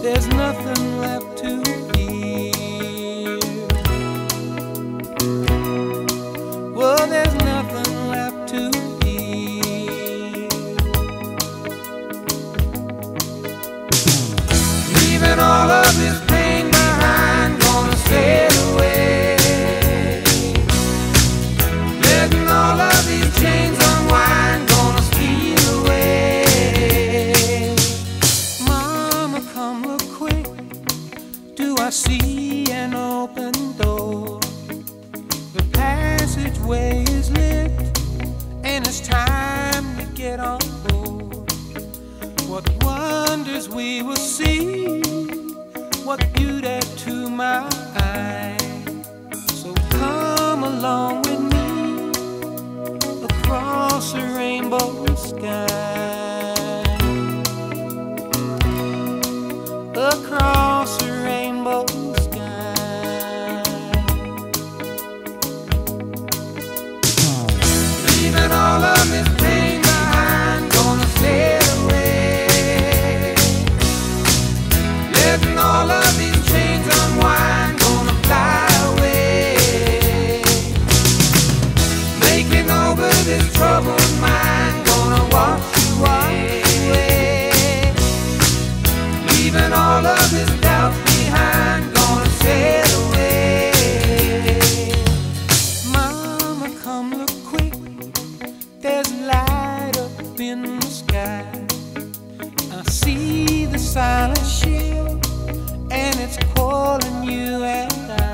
There's nothing left to fear. Well, there's nothing left to fear. Leaving all of this pain behind, gonna sail away. Letting all of these chains unwind, gonna steal away. Mama, come look quick. Do I see an open door? The passageway is lit, and it's time to get on board. What wonders we will see, what beauty to my eyes. So come along with me across a rainbow sky, across a rainbow sky. Leaving all of this pain behind, gonna sail away. Letting all of these chains unwind, gonna fly away. Making over this troubled mind, gonna wash away. Leaving all of this doubt behind, gonna sail away. Mama, come look quick. There's light up in the sky. I see the silent ship, and it's calling you and I.